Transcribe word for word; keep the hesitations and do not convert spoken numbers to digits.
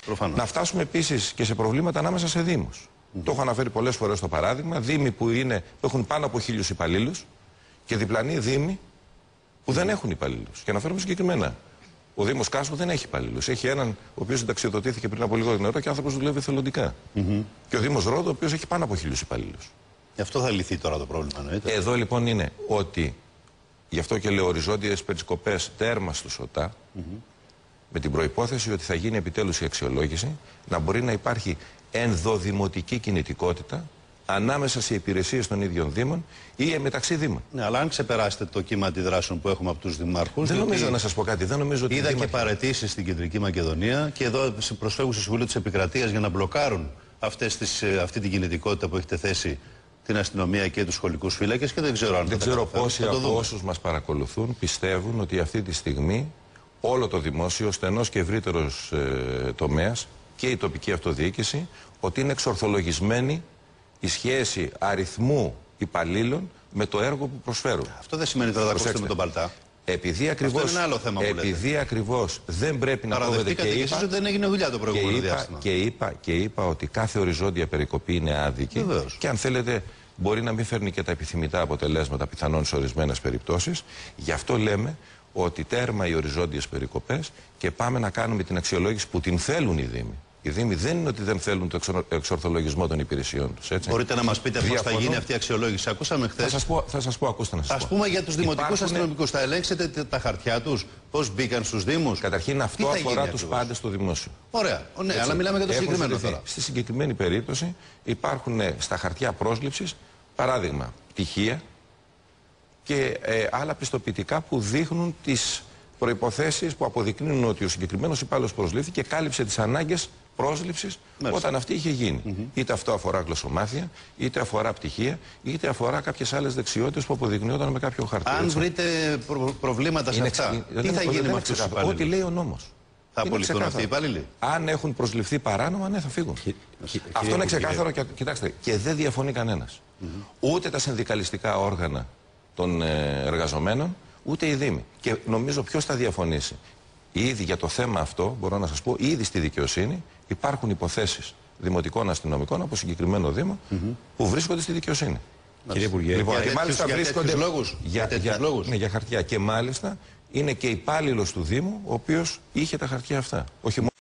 Προφανώς. Να φτάσουμε επίσης και σε προβλήματα ανάμεσα σε δήμους. Mm. Το έχω αναφέρει πολλές φορές στο παράδειγμα. Δήμοι που, είναι, που έχουν πάνω από χίλιους υπαλλήλους και διπλανοί δήμοι που mm. δεν έχουν υπαλλήλους. Και αναφέρομαι συγκεκριμένα. Ο Δήμος Κάσου δεν έχει υπαλλήλους. Έχει έναν ο οποίος συνταξιοδοτήθηκε πριν από λίγο νερό και άνθρωπος δουλεύει εθελοντικά. Mm -hmm. Και ο Δήμος Ρόδο, ο οποίος έχει πάνω από χίλιους υπαλλήλους. Γι' αυτό θα λυθεί τώρα το πρόβλημα, εννοείται. Εδώ λοιπόν είναι ότι, γι' αυτό και λέω οριζόντιες περικοπές τέρμα στο ΣΟΤΑ, mm -hmm. με την προϋπόθεση ότι θα γίνει επιτέλους η αξιολόγηση, να μπορεί να υπάρχει ενδοδημοτική κινητικότητα ανάμεσα σε υπηρεσίες των ίδιων Δήμων ή μεταξύ Δήμων. Ναι, αλλά αν ξεπεράσετε το κύμα αντιδράσεων που έχουμε από τους δημάρχους. Δεν νομίζω να σας πω κάτι. Δεν νομίζω ότι είδα δήμαρχοι... και παραιτήσεις στην Κεντρική Μακεδονία και εδώ προσφεύγουν στο Συμβούλιο της Επικρατείας για να μπλοκάρουν αυτές τις, αυτή την κινητικότητα που έχετε θέσει την αστυνομία και τους σχολικούς φύλακες και δεν ξέρω αν δεν θα ξέρω πόσοι από όσους μας παρακολουθούν πιστεύουν ότι αυτή τη στιγμή όλο το δημόσιο, στενός και ευρύτερος ε, τομέας και η τοπική αυτοδιοίκηση, ότι είναι εξορθολογισμένη η σχέση αριθμού υπαλλήλων με το έργο που προσφέρουν. Αυτό δεν σημαίνει ότι θα τα ακούσετε με τον Παλτά. Επειδή ακριβώς, επειδή ακριβώς δεν πρέπει να κόβεται και είπα, ότι δεν έγινε δουλειά το προηγούμενο και είπα, διάστημα. Και είπα, και είπα ότι κάθε οριζόντια περικοπή είναι άδικη. Βεβαίως. Και αν θέλετε μπορεί να μην φέρνει και τα επιθυμητά αποτελέσματα πιθανόν σε ορισμένες περιπτώσεις. Γι' αυτό λέμε ότι τέρμα οι οριζόντιες περικοπές και πάμε να κάνουμε την αξιολόγηση που την θέλουν οι Δήμοι. Οι Δήμοι δεν είναι ότι δεν θέλουν το εξορθολογισμό των υπηρεσιών τους. Έτσι. Μπορείτε να μας πείτε πώς θα γίνει αυτή η αξιολόγηση. Ακούσαμε χθες. Θα σας πω, θα σας πω ακούστε να σας Ας πω. πούμε για τους δημοτικούς Υπάρχουν... αστυνομικούς. Θα ελέγξετε τα χαρτιά τους, πώς μπήκαν στους Δήμους. Καταρχήν αυτό αφορά τους πάντες στο δημόσιο. Ωραία. Ναι, έτσι, αλλά μιλάμε για το συγκεκριμένο τώρα. Στη συγκεκριμένη περίπτωση υπάρχουν στα χαρτιά πρόσληψης, παράδειγμα, πτυχία και ε, άλλα πιστοποιητικά που δείχνουν τις προϋποθέσεις που αποδεικνύουν ότι ο συγκεκριμένος υπάλληλος προσλήφθηκε και κάλυψε τις ανάγκες πρόσληψης όταν αυτή είχε γίνει. Mm -hmm. Είτε αυτό αφορά γλωσσομάθεια, είτε αφορά πτυχία, είτε αφορά κάποιες άλλες δεξιότητες που αποδεικνύονταν με κάποιο χαρτί. Αν έτσι. βρείτε προ προβλήματα σε είναι αυτά, εξ... τι θα γίνει με αυτούς τους υπαλλήλους. Ό,τι λέει ο νόμος. Θα απολυθούν αυτοί οι υπάλληλοι. Αν έχουν προσληφθεί παράνομα, ναι, θα φύγουν. Κι... Αυτό είναι ξεκάθαρο και, κοιτάξτε, και δεν διαφωνεί κανένας. Mm -hmm. Ούτε τα συνδικαλιστικά όργανα των ε, εργαζομένων, ούτε οι Δήμοι. Και νομίζω ποιος θα διαφωνήσει. Ήδη για το θέμα αυτό, μπορώ να σας πω, ήδη στη δικαιοσύνη υπάρχουν υποθέσεις δημοτικών αστυνομικών από συγκεκριμένο Δήμο mm -hmm. που βρίσκονται στη δικαιοσύνη. Κύριε Υπουργέ, λοιπόν, για και μάλιστα για βρίσκονται λόγους. Για, για, για, λόγους. Ναι, για χαρτιά. Και μάλιστα είναι και υπάλληλος του Δήμου ο οποίος είχε τα χαρτιά αυτά. Όχι